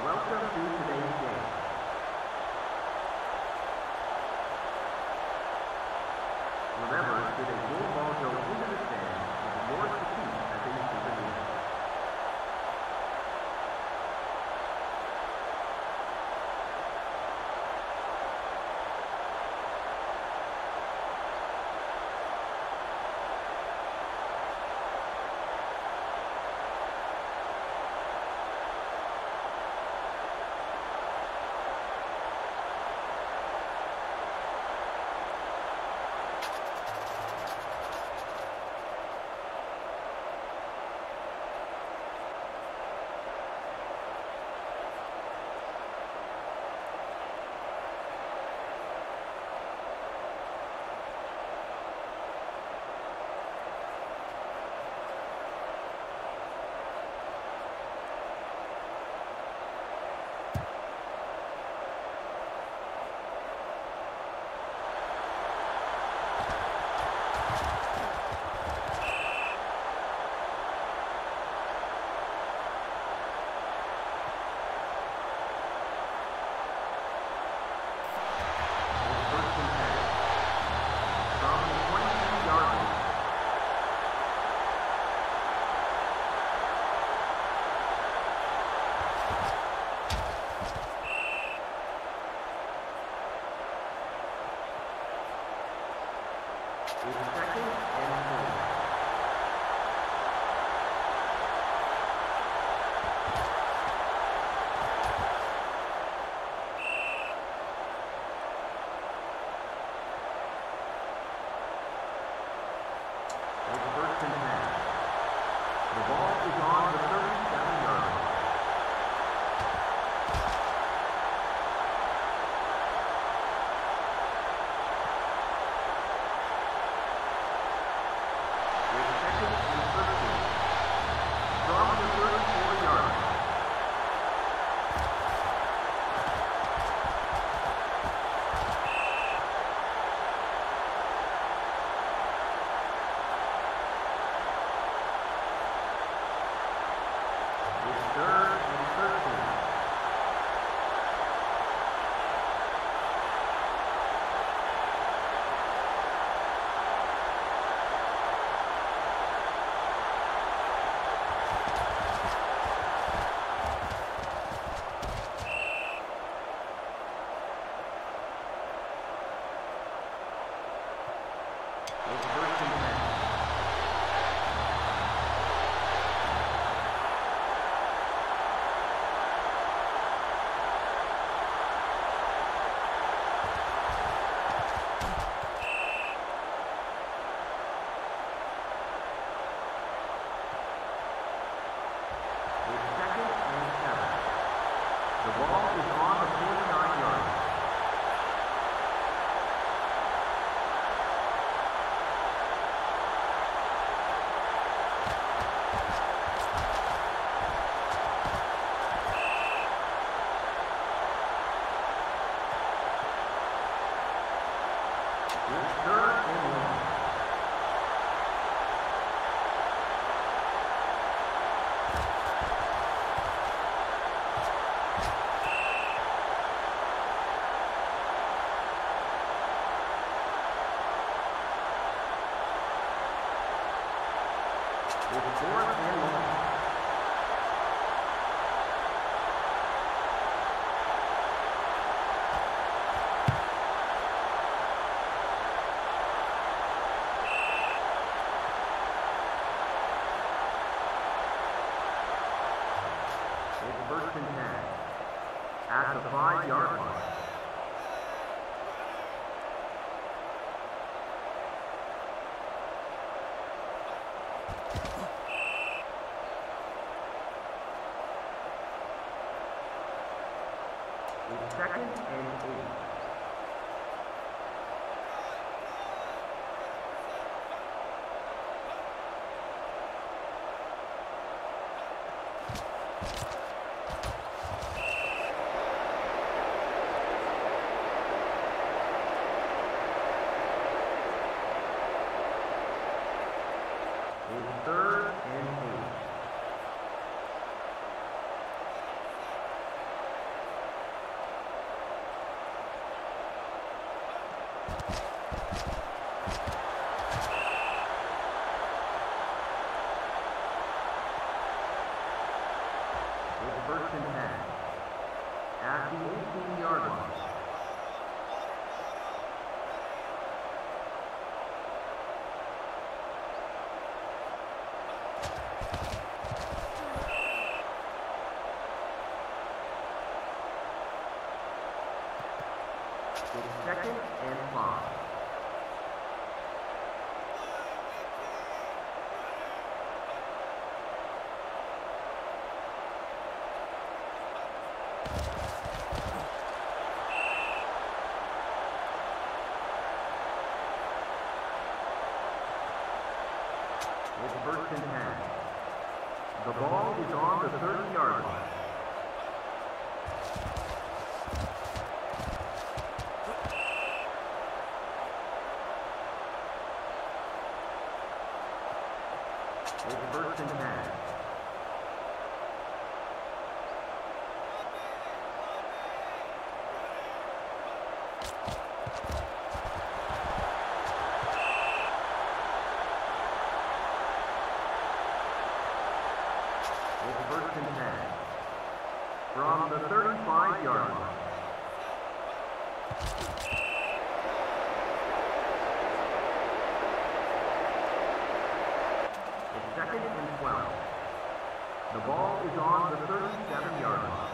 Welcome to today's game. Remember, should a game ball go into the stand, it's yours to keep as a souvenir. It's second and 3. It's first and 10. The ball is on the 37-yard line. It's fourth and long. It's first and 10 at the 5-yard line. It's second and 8. It's third and 8. first and 10. At the 18-yard line. It's second and 5. It's first and 10. The ball is on the 30-yard line. It's first and 10. It's first and 10. From the 35-yard line. It's second and 12. The ball is on the 37-yard line.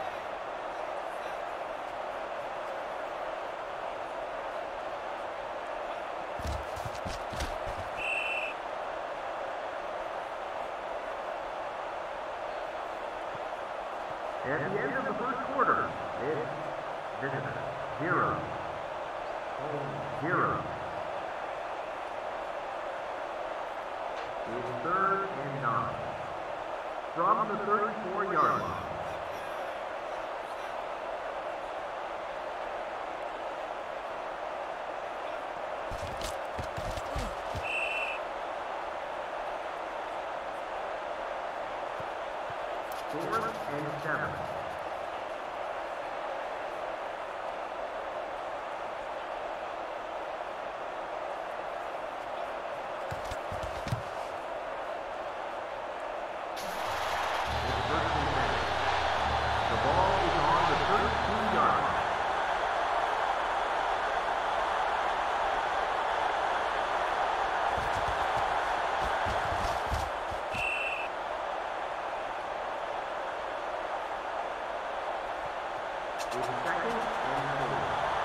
At the end of the first quarter, it's visitor 0, home 0. It's third and 9. From the 34-yard line. Fourth and 7. It's second and 4.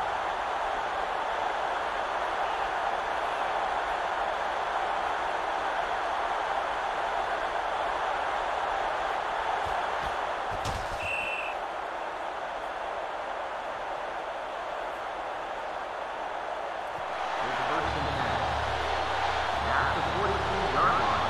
It's first and 10. At the 42-yard line.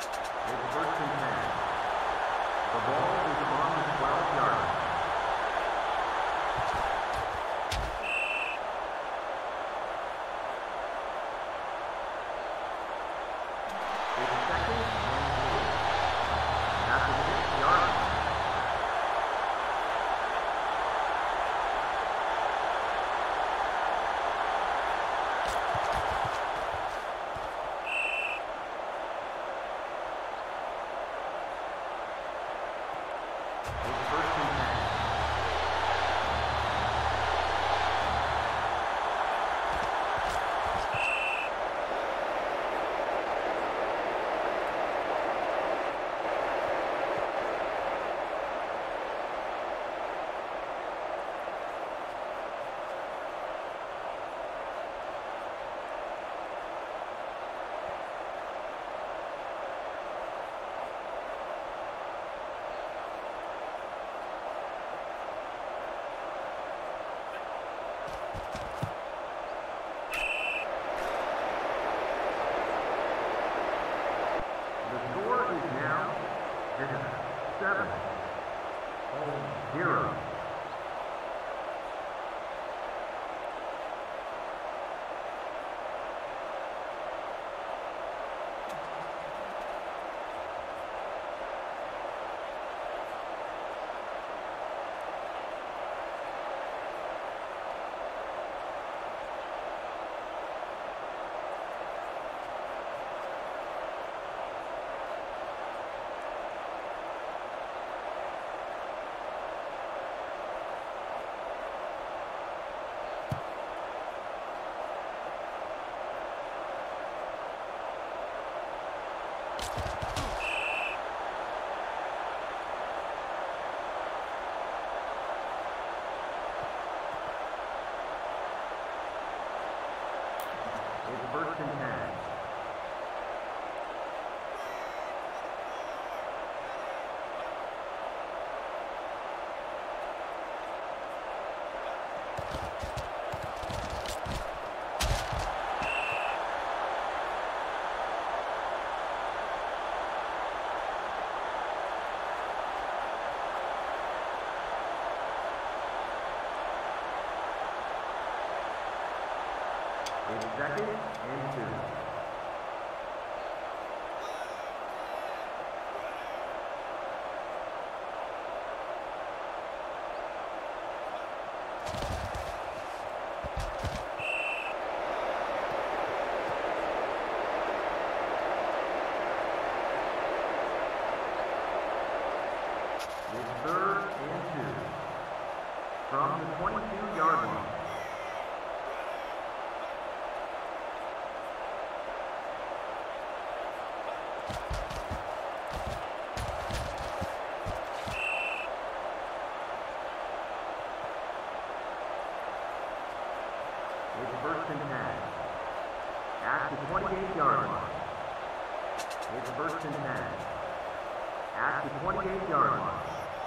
It's first and 10. The ball is on the 12-yard line. It's second and 8. At the 6-yard line. Visitor, 7. Home, 0. It's first and 10. It's second and 2. It's third and 2. From the 22-yard line. It's first and 10. At the 28-yard line. It's first and 10. At the 28-yard line.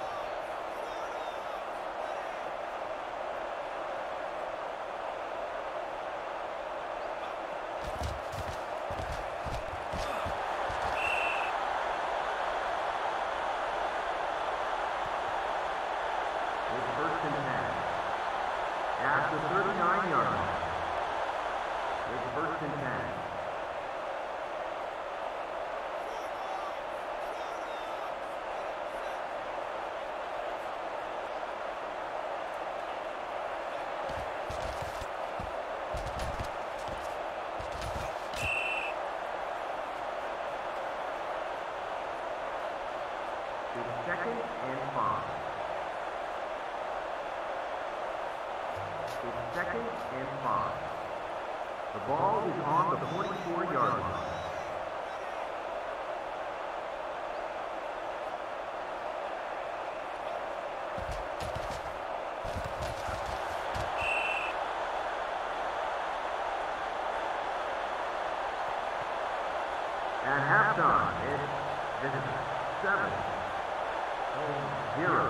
It's first and 10. At the 39-yard line. It's first and 10. It's second and 5. It's second and 5. The ball is on the 44-yard line. At halftime, it's visitor 7, home 0.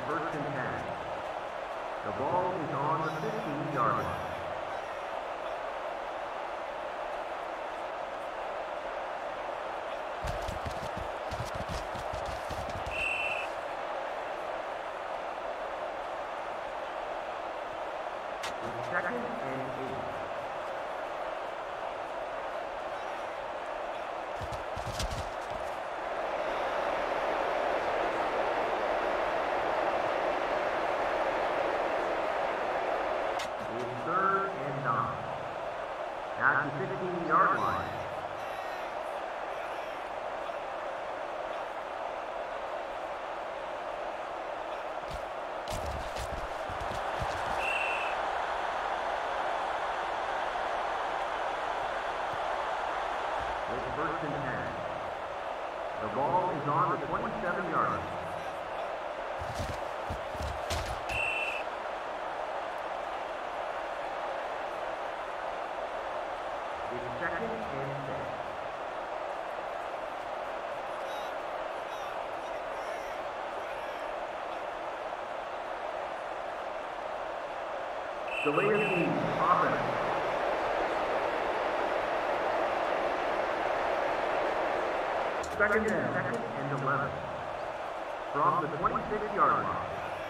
first and 10. The ball is on the 15-yard line. Second and 8. It's third and 9. At the 15-yard line. It's first and 10. The ball is on the 27-yard line. It's second and 6. Delay of game, offense. Second and 11. From the 26-yard line.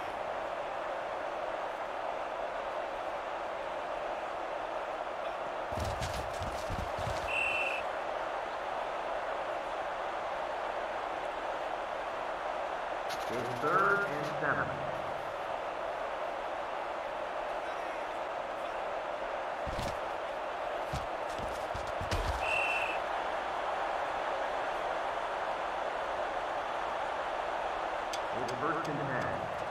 It's third and 7. It's first and 10.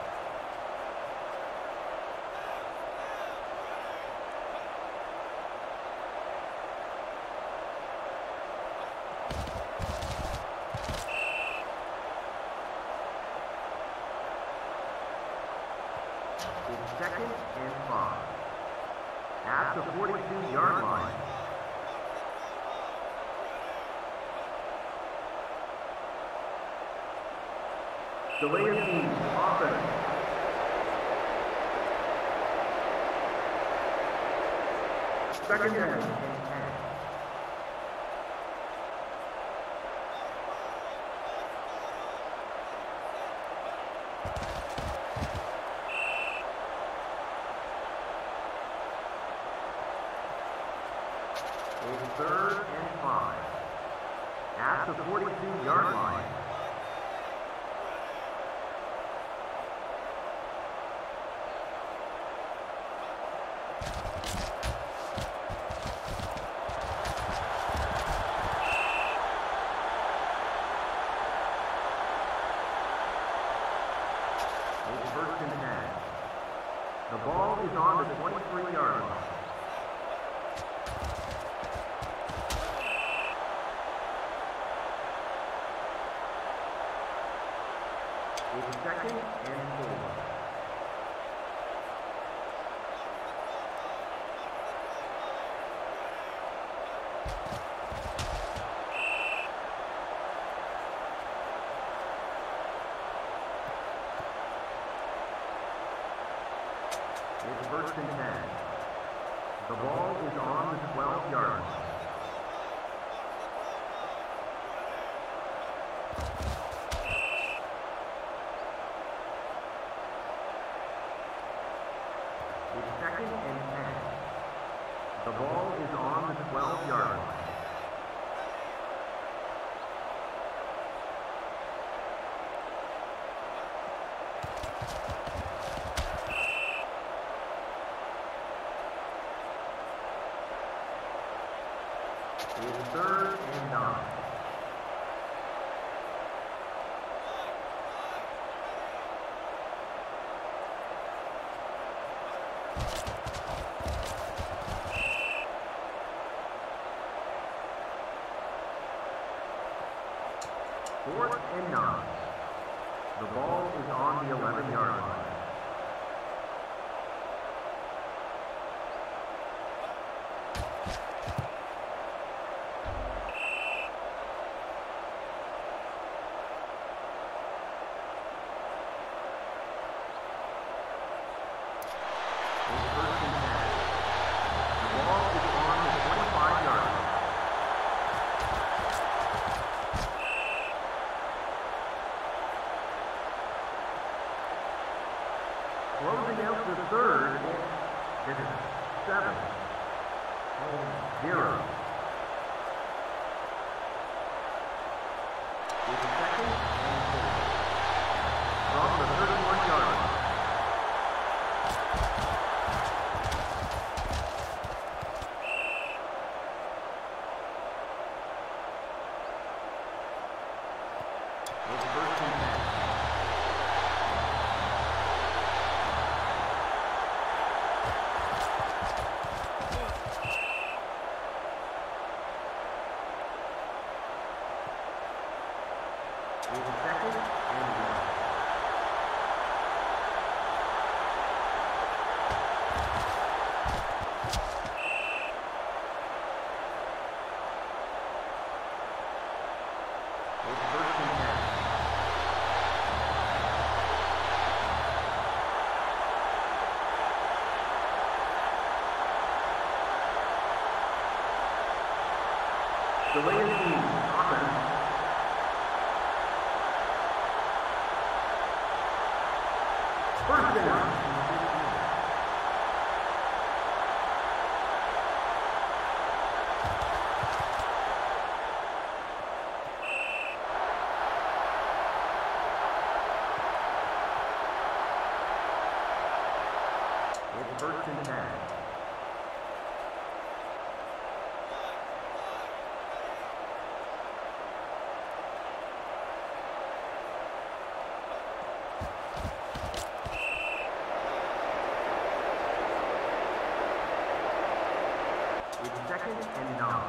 It's second and 5. At the 42-yard line. Delay of game, offense. Second and 10. It's third and 5. At the 42-yard line. It's first and 10. The ball is on the 23-yard line. It's second and 4. It's first and 10. The ball is on the 12-yard line. It's second and 10. The ball is on the 12-yard line. It's third and 9. Fourth and 9. The ball is on the 11-yard line. It's second and 1. The way is offense. First down. It's first and 10. Second and 9.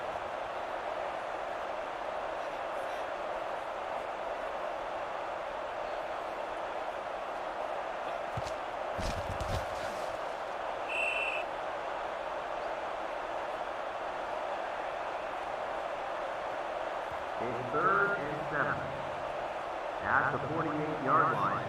It's third and 7. At the 48-yard line.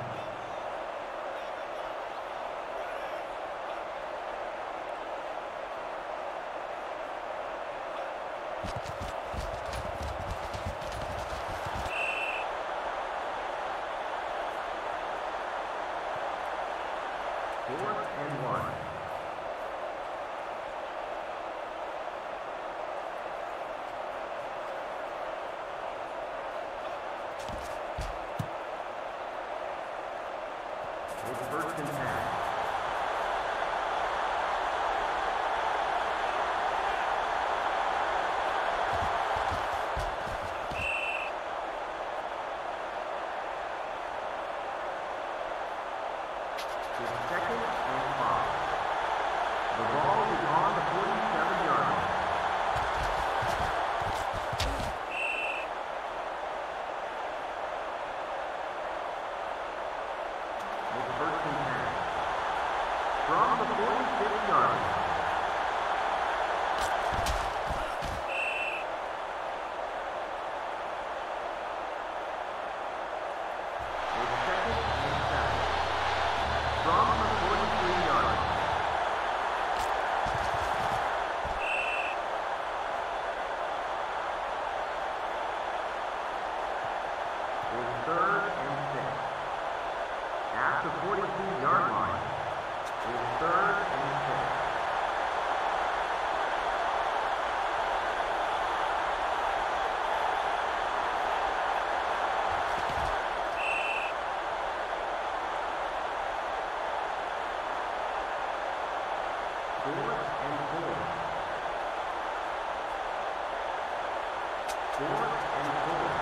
Fourth and 1. It's first and 10. Second and 5. The ball is on the 47-yard line. It's first and 10. From the 46-yard line. It's second and 7. From the 43-yard line. It's third and 6. At the 42-yard line. It's third and 6. Fourth and 4. Fourth and 4.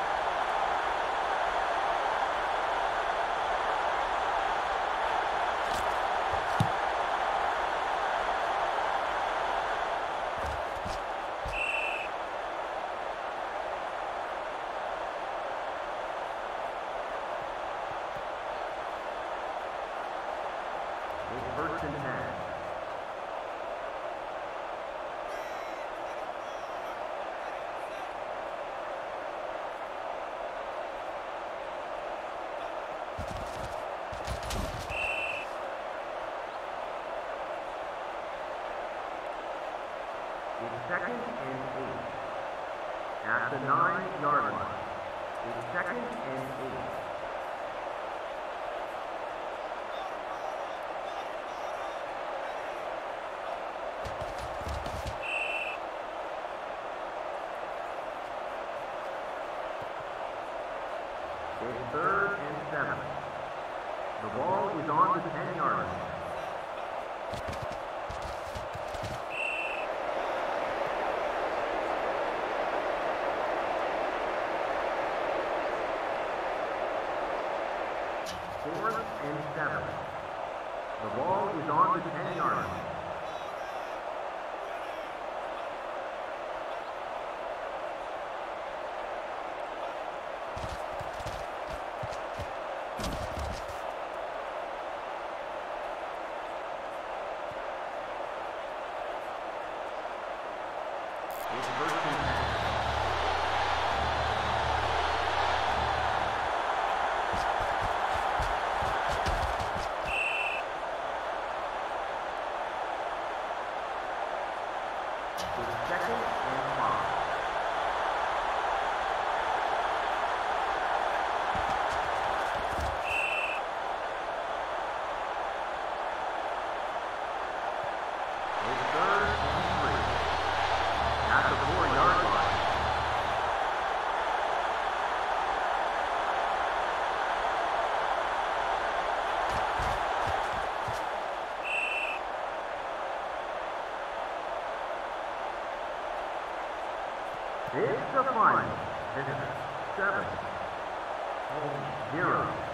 It's first and 10. It's second and 8. At the 9-yard line. It's second and 8. It's third and 7. The ball is on the 10-yard line. Fourth and 7. The ball is on the 10-yard line. It's the final. Visitors 7, home 0.